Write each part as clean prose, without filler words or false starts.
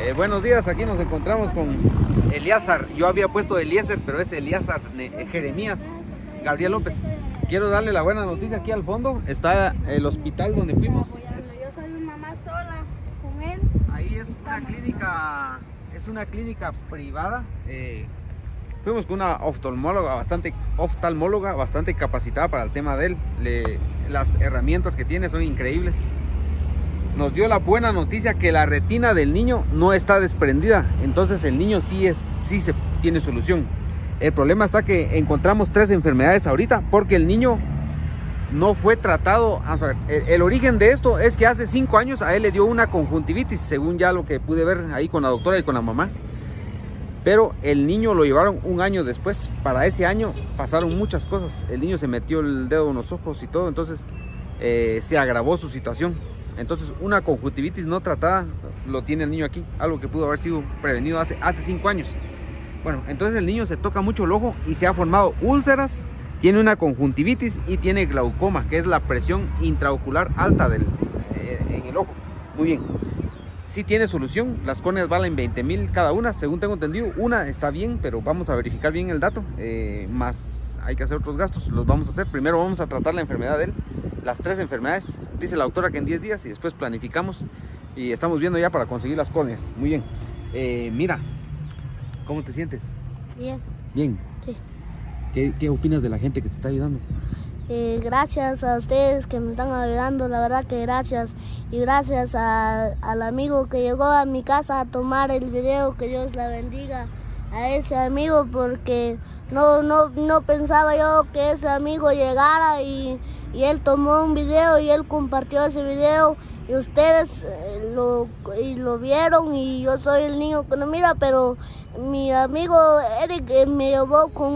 Buenos días, aquí nos encontramos con Eliazar. Yo había puesto Eliezer, pero es Eliazar Jeremías Gabriel López. Quiero darle la buena noticia. Aquí al fondo está el hospital donde fuimos. Yo soy una mamá sola con él. Ahí es una clínica privada. Fuimos con una oftalmóloga bastante capacitada para el tema de él. Las herramientas que tiene son increíbles. Nos dio la buena noticia que la retina del niño no está desprendida. Entonces el niño sí tiene solución. El problema está que encontramos 3 enfermedades ahorita porque el niño no fue tratado. Vamos a ver, el origen de esto es que hace 5 años a él le dio una conjuntivitis, según ya lo que pude ver ahí con la doctora y con la mamá. Pero el niño lo llevaron un año después. Para ese año pasaron muchas cosas. El niño se metió el dedo en los ojos y todo. Entonces se agravó su situación. Entonces una conjuntivitis no tratada lo tiene el niño aquí. Algo que pudo haber sido prevenido hace 5 años. Bueno, entonces el niño se toca mucho el ojo y se ha formado úlceras. Tiene una conjuntivitis y tiene glaucoma, que es la presión intraocular alta en el ojo. Muy bien. Sí tiene solución, las córneas valen 20,000 cada una, según tengo entendido. Una está bien, pero vamos a verificar bien el dato, más hay que hacer otros gastos, los vamos a hacer. Primero vamos a tratar la enfermedad de él, las 3 enfermedades, dice la doctora que en 10 días y después planificamos y estamos viendo ya para conseguir las córneas. Muy bien, mira, ¿cómo te sientes? Bien. Bien. Sí. ¿Qué opinas de la gente que te está ayudando? Gracias a ustedes que me están ayudando, la verdad que gracias. Y gracias al amigo que llegó a mi casa a tomar el video, que Dios la bendiga a ese amigo, porque no pensaba yo que ese amigo llegara y él tomó un video y él compartió ese video y ustedes lo vieron y yo soy el niño que no mira, pero mi amigo Eric me llevó con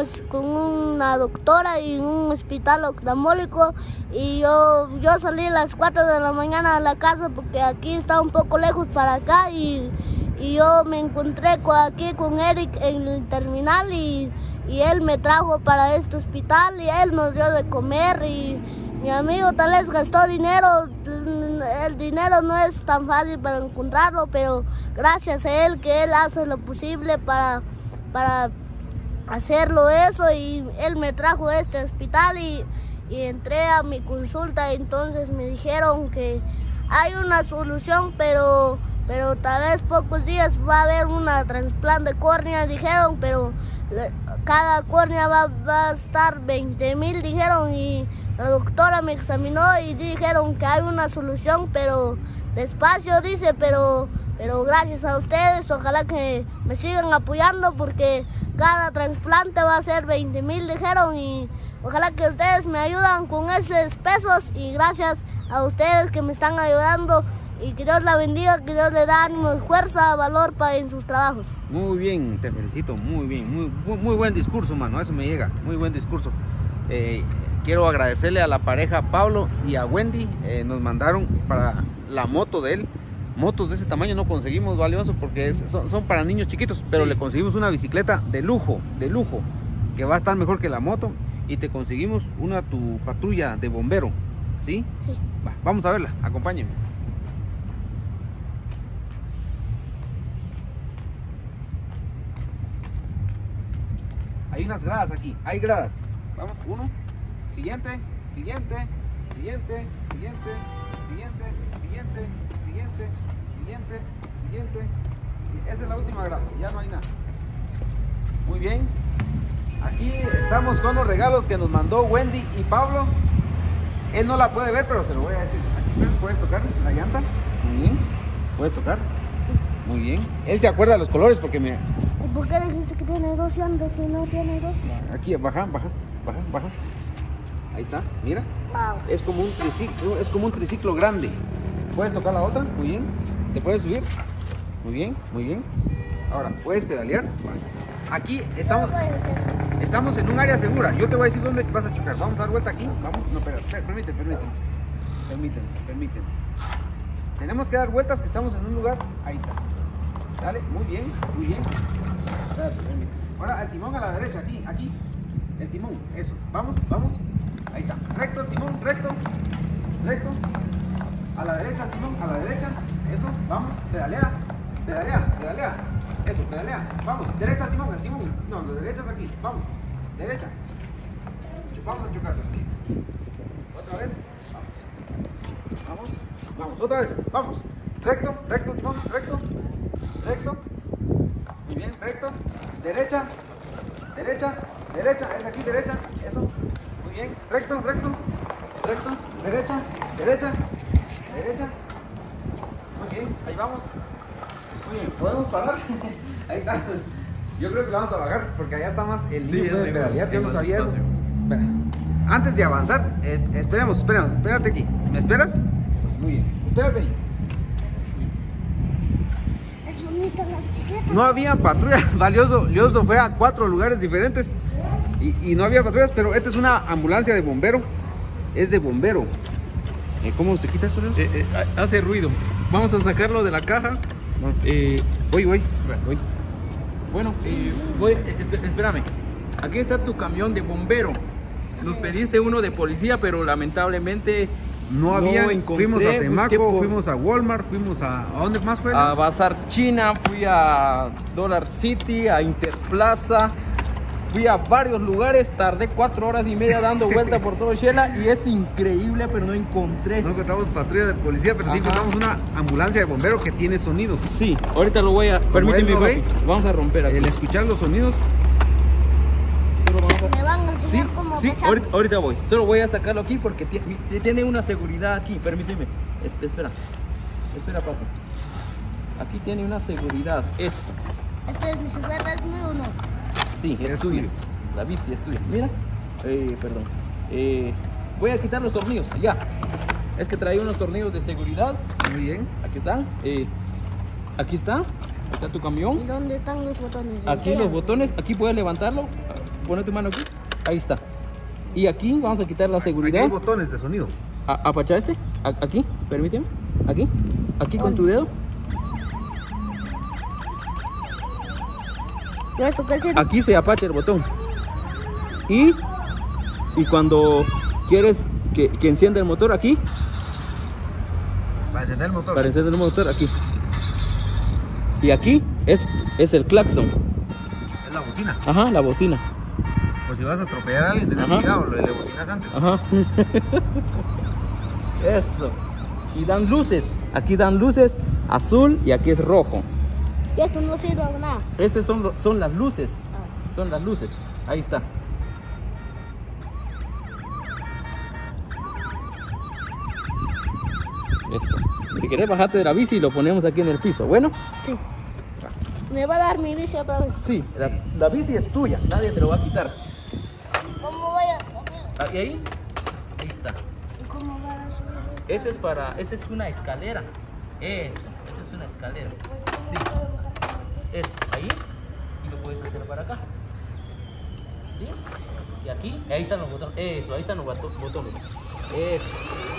una doctora y un hospital oftalmológico y yo salí a las 4 de la mañana de la casa porque aquí está un poco lejos para acá y yo me encontré aquí con Eric en el terminal y él me trajo para este hospital y él nos dio de comer y mi amigo tal vez gastó dinero. El dinero no es tan fácil para encontrarlo, pero gracias a él que él hace lo posible para hacerlo eso y él me trajo a este hospital y entré a mi consulta y entonces me dijeron que hay una solución, pero tal vez pocos días va a haber una trasplante de córnea, dijeron, pero cada córnea va a estar 20,000, dijeron, y la doctora me examinó y dijeron que hay una solución, pero despacio, dice, pero gracias a ustedes, ojalá que me sigan apoyando porque cada trasplante va a ser 20,000, dijeron, y ojalá que ustedes me ayudan con esos pesos y gracias a ustedes que me están ayudando y que Dios la bendiga, que Dios le da ánimo y fuerza, valor en sus trabajos. Muy bien, te felicito, muy bien, muy buen discurso, mano, eso me llega, muy buen discurso. Quiero agradecerle a la pareja Pablo y a Wendy, nos mandaron para la moto de él. Motos de ese tamaño no conseguimos, valioso, porque son para niños chiquitos, pero sí, le conseguimos una bicicleta de lujo, que va a estar mejor que la moto, y te conseguimos tu patrulla de bombero, ¿sí? Sí. Vamos a verla, acompáñenme. Hay unas gradas aquí, hay gradas. Vamos, uno, siguiente. Esa es la última grada, ya no hay nada. Muy bien. Aquí estamos con los regalos que nos mandó Wendy y Pablo. Él no la puede ver, pero se lo voy a decir. Aquí está, ¿puedes tocar la llanta? Muy bien. ¿Puedes tocar? Muy bien. Él se acuerda de los colores porque me... ¿Por qué dijiste que tiene 2 llantas si no tiene 2? Aquí, baja. Ahí está, mira. Wow. Es como un triciclo grande. ¿Puedes tocar la otra? Muy bien. ¿Te puedes subir? Muy bien. Ahora, ¿puedes pedalear? Aquí estamos en un área segura. Yo te voy a decir dónde vas a chocar. Vamos a dar vuelta aquí. Vamos. No, permíteme. Tenemos que dar vueltas que estamos en un lugar. Ahí está. Dale, muy bien. Espérate, permíteme. Ahora el timón a la derecha, aquí. El timón, eso. Vamos. Ahí está. Recto el timón, recto. A la derecha el timón, a la derecha. Eso, vamos, pedalea. Pedalea, pedalea. Eso, pedalea. Vamos, derecha, Timón, Timón. No, la derecha es aquí. Vamos, derecha. Vamos a chocar. Otra vez. Vamos. Vamos. Vamos, otra vez. Vamos. Recto, recto, Timón, recto. Recto. Muy bien, recto. Derecha. Derecha. Derecha. Es aquí, derecha. Eso. Muy bien. Recto, recto. Recto. Derecha. Derecha. Derecha. Muy bien. Ahí vamos. Muy bien. ¿Podemos parar? Ahí está. Yo creo que la vamos a bajar porque allá está más el niño puede pedalear. Yo no sabía eso. Espera. Antes de avanzar, esperemos, espérate aquí. ¿Me esperas? Muy bien. Espérate ahí. No había patrullas. Valioso fue a 4 lugares diferentes y no había patrullas, pero esta es una ambulancia de bombero. Es de bombero. ¿Cómo se quita eso? Hace ruido. Vamos a sacarlo de la caja. Voy. Bueno, espérame. Aquí está tu camión de bombero. Nos pediste uno de policía, pero lamentablemente no había. Fuimos a Semaco, por... fuimos a Walmart, fuimos a dónde más fue? A Bazar China, fui a Dollar City, a Interplaza, fui a varios lugares, tardé 4 horas y media dando vuelta por todo Shela y es increíble, pero no encontré. No encontramos patrulla de policía, pero sí encontramos una ambulancia de bombero que tiene sonidos. Sí, ahorita lo voy a... Permíteme, papi. Vamos a romper aquí. El escuchar los sonidos. Me van a enseñar cómo pasar. Ahorita voy. Solo voy a sacarlo aquí porque tiene una seguridad aquí. Permíteme. Espera, papi. Aquí tiene una seguridad. Esto. ¿Este es mi celular? ¿Es mío o no? Sí, es tuyo. La bici es tuya. Mira. Perdón. Voy a quitar los tornillos. Ya. Es que traía unos tornillos de seguridad. Muy bien. Aquí están. Aquí está. Ahí está tu camión. ¿Y dónde están los botones? Aquí los botones. Aquí puedes levantarlo. Pone tu mano aquí. Ahí está. Y aquí vamos a quitar la seguridad. Aquí hay botones de sonido. Apacha este. Aquí. Permíteme. Aquí. Aquí con tu dedo. ¿Esto qué es? Aquí se apacha el botón. Y cuando quieres que encienda el motor aquí. Para encender el motor. Para encender el motor aquí. Y aquí es el claxon. Es la bocina. Ajá, la bocina. Por si vas a atropellar a alguien, tenés cuidado, le bocinas antes. Ajá. Eso. Y dan luces. Aquí dan luces azul y aquí es rojo. Y esto no sirve a nada. Estas son las luces. Son las luces. Ahí está. Eso. Si querés bajarte de la bici y lo ponemos aquí en el piso. ¿Bueno? Sí. ¿Me va a dar mi bici otra vez? Sí, la bici es tuya. Nadie te lo va a quitar. ¿Cómo voy a...? ¿Y ahí? Ahí está. ¿Y cómo va a subir? Esta es una escalera. Eso, esa es una escalera. Sí. Es ahí y lo puedes hacer para acá. ¿Sí? Y aquí, ahí están los botones. Eso, ahí están los botones. Eso.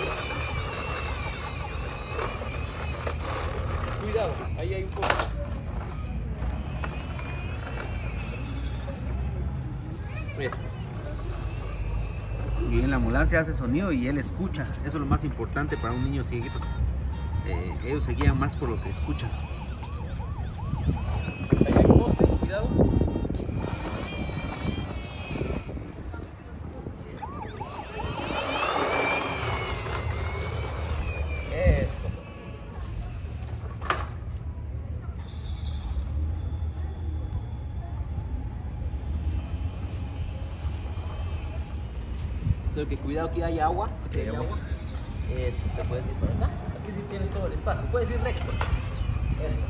Cuidado, ahí hay un poco. Eso. Y en la ambulancia hace sonido y él escucha. Eso es lo más importante para un niño cieguito. Ellos se guían más por lo que escuchan. Ahí hay un poste, cuidado. Eso. Solo que cuidado, aquí hay agua. Aquí hay agua. Eso, te puedes ir por acá. Aquí sí tienes todo el espacio. Puedes ir recto. Eso.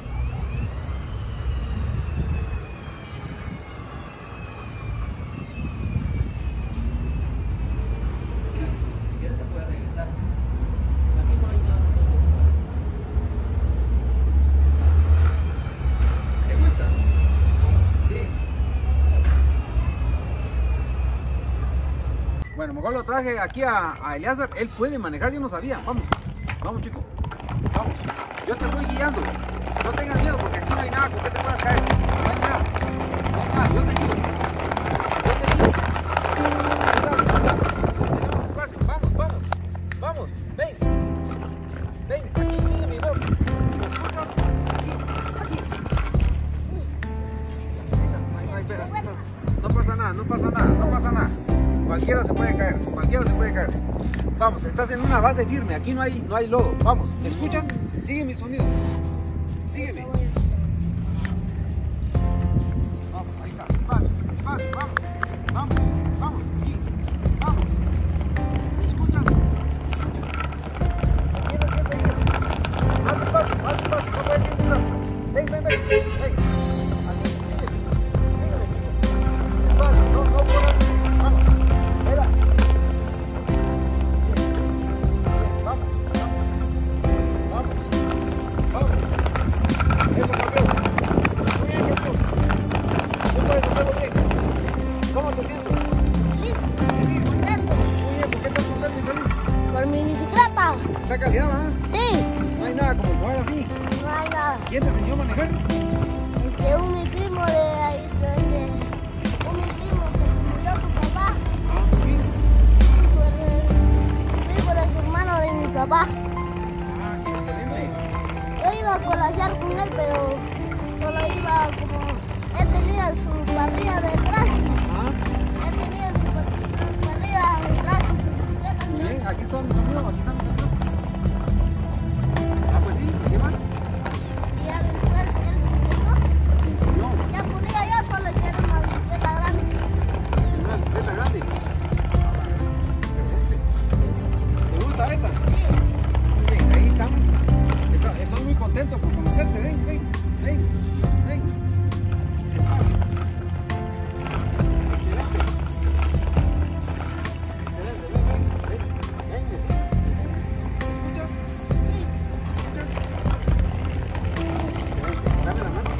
Si quieres te puedes regresar. Aquí no hay nada. ¿Te gusta? Sí. Bueno, mejor lo traje aquí a Eleazar. Él puede manejar, yo no sabía. Vamos, vamos chico. Vamos. Yo te voy guiando. No tengas miedo porque aquí no hay nada con que te puedas caer. No hay nada. No hay nada. Yo te sigo. Tenemos espacio. Vamos, vamos. Vamos. Ven. Ven. Aquí sigue mi voz. ¿Me escuchas? Aquí. cualquiera se puede caer, cualquiera se puede caer. Vamos, estás en una base firme, aquí no hay lodo. Vamos, ¿me escuchas? Sigue mis sonidos. Sígueme. Vamos, ahí está, despacio, despacio, vamos, vamos, vamos, aquí, vamos. ¿Me escuchas? Tienes que seguir. Más despacio, no puedes ir nada. Ven. Aquí, sigue. Despacio, no corras. Vamos, espera. Vamos. Eso, campeón. Muy bien, campeón. Tú puedes hacerlo bien. ¿Cómo te sientes? Feliz, Feliz. contento. Muy bien, ¿por qué estás contento y feliz? Por mi bicicleta. Está calidad, mamá. Sí, No hay nada como jugar así. no hay nada. ¿Quién te enseñó a manejar? Mi primo de ahí, un mi primo que se murió su papá. Muy bien. Hijo de su hermano de mi papá. Qué excelente. Yo iba a colasear con él, pero solo iba como... Él tenía su parrilla detrás. Él tenía su parrilla detrás. Su bicicleta. Bien, aquí están mis amigos, pues sí, ¿qué más? Y ya después él me enseñó. Te enseñó Ya podía yo, solo quiero una bicicleta grande. en una bicicleta grande. Excelente. ¿Te gusta esta? Sí. Muy bien, ahí estamos. Estoy muy contento por conocerte. Ven. Excelente. Excelente, ven. ¿Me sigues? ¿Me escuchas? Excelente. Dame la mano.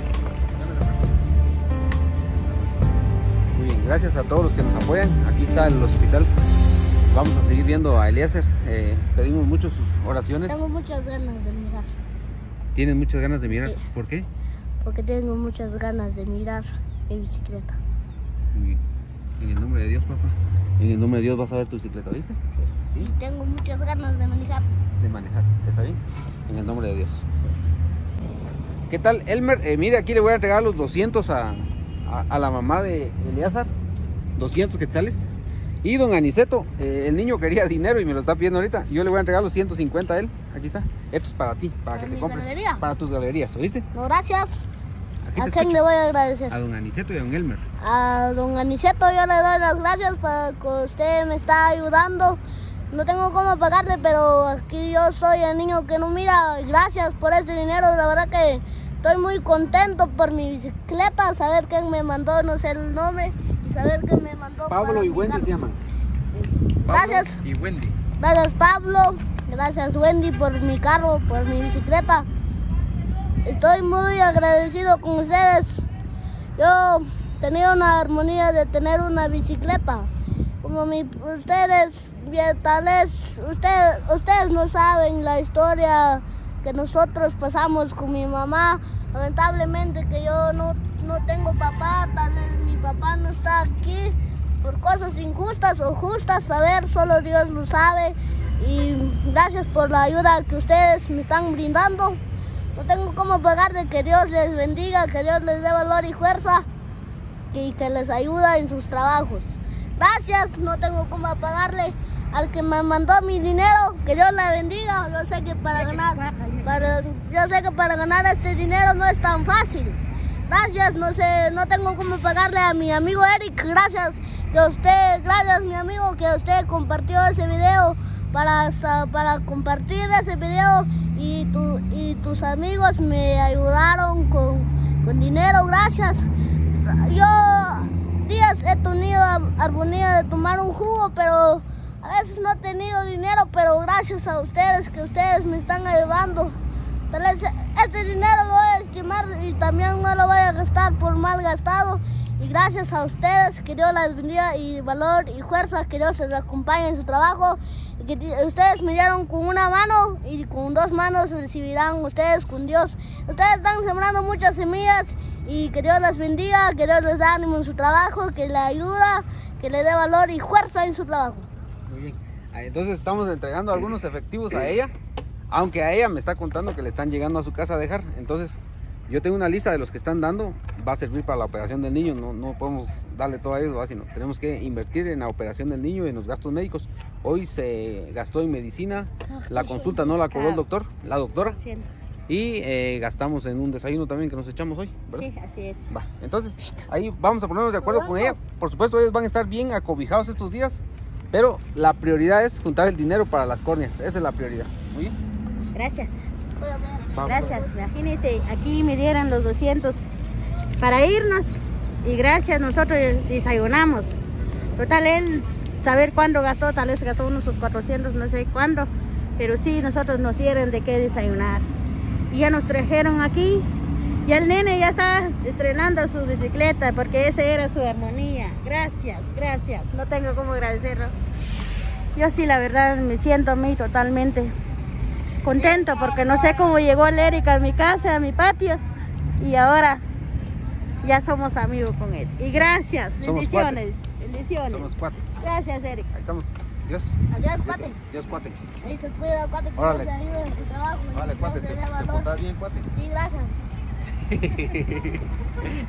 Muy bien, gracias a todos los que nos apoyan. Aquí está el hospital. Vamos a seguir viendo a Eliezer. Pedimos mucho sus oraciones. Tengo muchas ganas de mirar. ¿Tienen muchas ganas de mirar? Sí. ¿Por qué? Porque tengo muchas ganas de mirar mi bicicleta. Muy bien. En el nombre de Dios, papá. En el nombre de Dios vas a ver tu bicicleta, ¿viste? Sí. Tengo muchas ganas de manejar. De manejar. ¿Está bien? En el nombre de Dios. ¿Qué tal, Elmer? Mire, aquí le voy a entregar los 200 a la mamá de Eliezer. 200 quetzales. Y don Aniceto, el niño quería dinero y me lo está pidiendo ahorita. Yo le voy a entregar los 150 a él. Aquí está. Esto es para ti, para que te mi compres. galería? Para tus galerías, ¿oíste? No, gracias. Aquí ¿A te quién escucho. le voy a agradecer? A don Aniceto y a don Elmer. A don Aniceto yo le doy las gracias porque usted me está ayudando. No tengo cómo pagarle, pero aquí yo soy el niño que no mira. Gracias por este dinero. La verdad que estoy muy contento por mi bicicleta. Saber quién me mandó, no sé el nombre. Y saber quién me mandó. Pablo para y mi Wendy carro. se llaman. Gracias. Pablo y Wendy. Gracias Pablo, gracias Wendy por mi carro, por mi bicicleta. Estoy muy agradecido con ustedes. Yo tenía una armonía de tener una bicicleta. Como ustedes no saben la historia que nosotros pasamos con mi mamá. Lamentablemente que yo no tengo papá, tal vez mi papá no está aquí. Por cosas injustas o justas, saber, solo Dios lo sabe. Y gracias por la ayuda que ustedes me están brindando. No tengo cómo pagarle, que Dios les bendiga, que Dios les dé valor y fuerza y que les ayude en sus trabajos. Gracias, no tengo cómo pagarle al que me mandó mi dinero, que Dios le bendiga. Yo sé que para ganar este dinero no es tan fácil. Gracias, no tengo cómo pagarle a mi amigo Eric. Gracias mi amigo, que usted compartió ese video para compartir ese video y tus amigos me ayudaron con dinero. Gracias. Yo días he tenido armonía de tomar un jugo, pero a veces no he tenido dinero, pero gracias a ustedes, que ustedes me están ayudando. Tal vez este dinero lo voy a estimar y también no lo voy a gastar por mal gastado. Y gracias a ustedes, que Dios les bendiga y valor y fuerza, que Dios les acompañe en su trabajo. Y que ustedes me dieron con una mano y con dos manos recibirán ustedes con Dios. Ustedes están sembrando muchas semillas y que Dios les bendiga, que Dios les dé ánimo en su trabajo, que le ayuda, que le dé valor y fuerza en su trabajo. Muy bien. Entonces estamos entregando algunos efectivos a ella, aunque a ella me está contando que le están llegando a su casa a dejar. Entonces Yo tengo una lista de los que están dando, va a servir para la operación del niño, no podemos darle todo a ellos, ¿va? Sino tenemos que invertir en la operación del niño y en los gastos médicos. Hoy se gastó en medicina, la consulta no la cobró el doctor, la doctora. 200. Y gastamos en un desayuno también que nos echamos hoy, ¿verdad? Sí, así es. Va, entonces ahí vamos a ponernos de acuerdo con ella. Por supuesto, ellos van a estar bien acobijados estos días, pero la prioridad es juntar el dinero para las córneas. Esa es la prioridad. Muy bien. Gracias. Vamos. Gracias. Imagínense, aquí me dieron los 200 para irnos y gracias, nosotros desayunamos. Total, él saber cuándo gastó, tal vez gastó unos 400, no sé cuándo, pero sí, nosotros nos dieron de qué desayunar. Y ya nos trajeron aquí. Y el nene ya está estrenando su bicicleta porque esa era su armonía. Gracias, gracias. No tengo cómo agradecerlo. Yo sí, la verdad, me siento a mí totalmente contento porque no sé cómo llegó el Erika a mi casa, a mi patio. Y ahora ya somos amigos con él. Y gracias, bendiciones. Bendiciones. Somos cuates. Gracias, Erika. Ahí estamos. Dios. Adiós, cuate. Dios, cuate. Ahí se cuida, cuate, que Órale. Dios te ayude en tu trabajo. Vale, cuate. Dios ¿Te dé valor. portas bien, cuate? Sí, gracias.